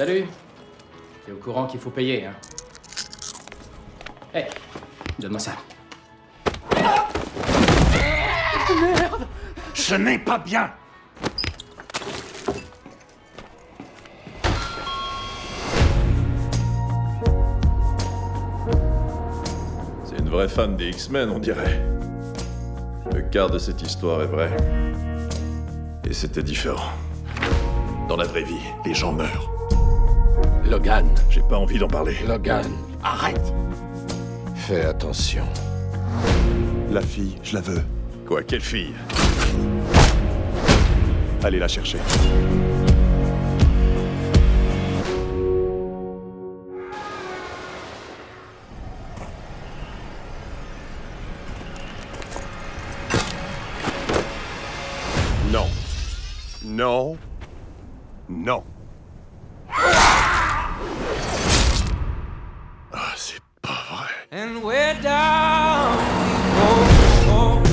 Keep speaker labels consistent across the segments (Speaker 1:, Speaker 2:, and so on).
Speaker 1: Salut. T'es au courant qu'il faut payer, hein? Hé, donne-moi ça.
Speaker 2: Merde! Ce n'est pas bien!
Speaker 3: C'est une vraie fan des X-Men, on dirait. Le quart de cette histoire est vrai. Et c'était différent. Dans la vraie vie, les gens meurent.
Speaker 4: Logan.
Speaker 3: J'ai pas envie d'en parler.
Speaker 4: Logan.
Speaker 2: Arrête!
Speaker 4: Fais attention.
Speaker 3: La fille, je la veux. Quoi, quelle fille? Allez la chercher. Non. Non. Non. Ah, c'est pas vrai.
Speaker 5: And we're down we go,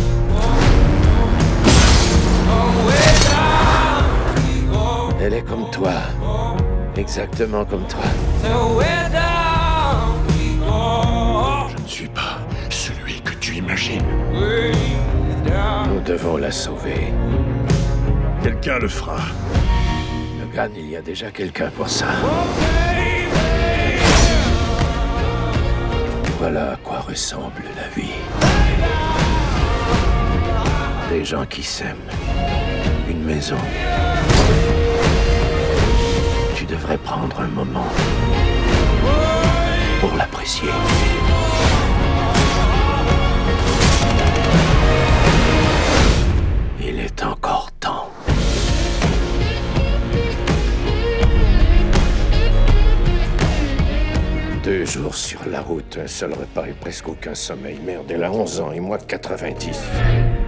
Speaker 5: we're down we go,
Speaker 4: Elle est comme toi. Exactement comme toi.
Speaker 5: so we're down we go,
Speaker 2: Je ne suis pas celui que tu imagines.
Speaker 5: way down.
Speaker 4: Nous devons la sauver.
Speaker 3: Quelqu'un le fera.
Speaker 4: Logan, il y a déjà quelqu'un pour ça. Voilà à quoi ressemble la vie. Des gens qui s'aiment. Une maison. Tu devrais prendre un moment pour l'apprécier. Il est encore temps. Deux jours sur la route, un seul repas et presque aucun sommeil. Merde, elle a 11 ans et moi 90.